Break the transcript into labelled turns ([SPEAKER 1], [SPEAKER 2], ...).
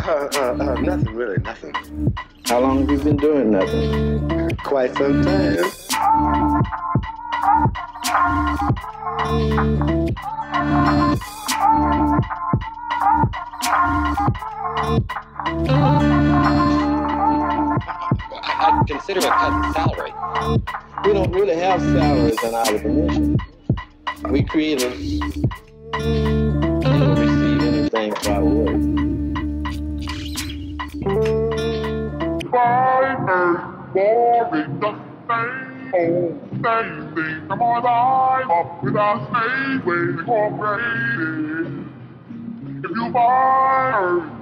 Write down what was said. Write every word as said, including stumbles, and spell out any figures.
[SPEAKER 1] Uh, uh, uh, nothing really, nothing.
[SPEAKER 2] How long have you been doing nothing?
[SPEAKER 1] Quite some time.
[SPEAKER 3] I, I'd consider a cut salary.
[SPEAKER 2] We don't really have salaries in our dimension. We creators don't receive anything for our work.
[SPEAKER 4] Boring, the same old, same thing. Come on, I'm up with our same way incorporated. If you find